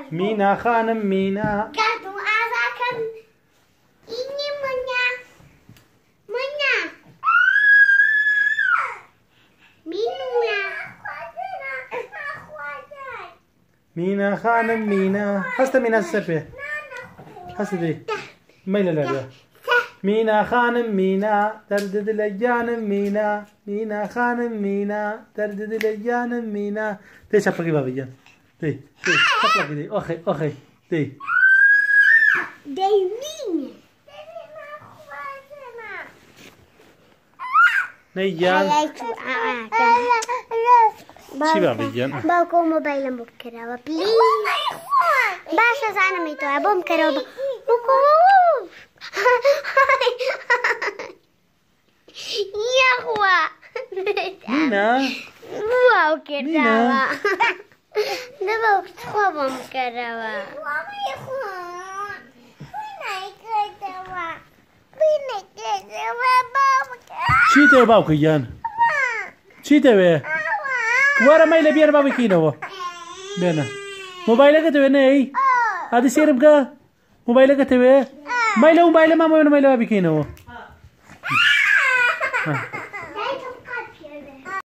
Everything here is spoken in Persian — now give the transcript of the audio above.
مینا خانم مینا گردو آزاکم اینی منیا مینویا مینا خانم مینا هسته مینا سپه هسته دی میل لا مینا خانم مینا درد دل جانم مینا مینا خانم مینا درد دل جانم مینا دی چپکی بابی جان دی چپکی دی آخی دی دیوینه نه جان چی بابی جان باکو موبایلم بکره و پلیز باشه زنم میتونه بم کرده بکو یا خوا مینا واو کرده و نه با خوابم کرده و چی ته باوکی جان چی ته وی واره میل بیار بابی کینو بیانا موبایل که ته نه ای آدی سیرم که موبایل که ته وی میل موبایل ما بابی کینو